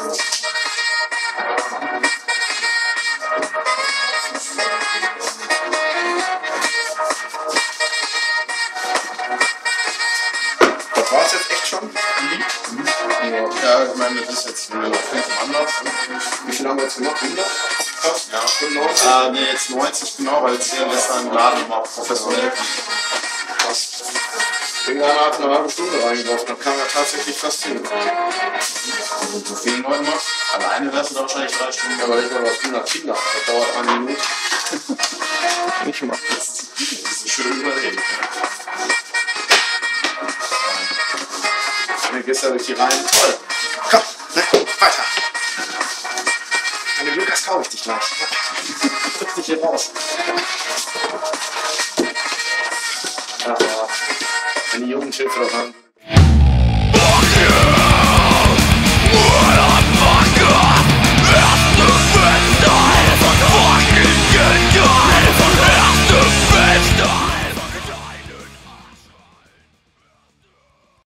Das war's jetzt echt schon? Ja, ich meine, das ist jetzt eine 5 anders. Wie viel haben wir jetzt gemacht? 100? Fast? Ja, 95? Ne, jetzt 90 genau, weil es hier gestern im Laden mal professionell Fast. Irgendeiner hat eine halbe Stunde reingeworfen, dann kam er tatsächlich fast hin. Also so vielen Leuten machst. Alleine wärst du da wahrscheinlich 3 Stunden. Ja, weil ich mal was 100 Kinder, das dauert 1 Minute. Ich mach das. Das ist schön überlegt. Dann gehst du durch die Reihen. Toll. Komm, ne, weiter. Wenn du Glück hast, kaufe ich dich gleich. Drück dich hier raus. Ja, wenn die Jugendhilfe das haben.